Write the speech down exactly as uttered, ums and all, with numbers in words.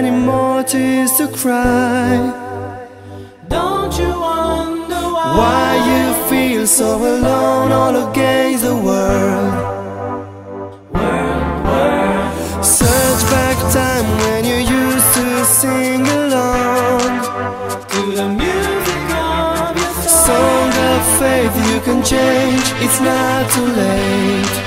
any more tears to cry. Don't you wonder why, why you feel so alone all against the world? World, world. Search back time when you used to sing along To the music of your song. Song of faith, you can change, it's not too late.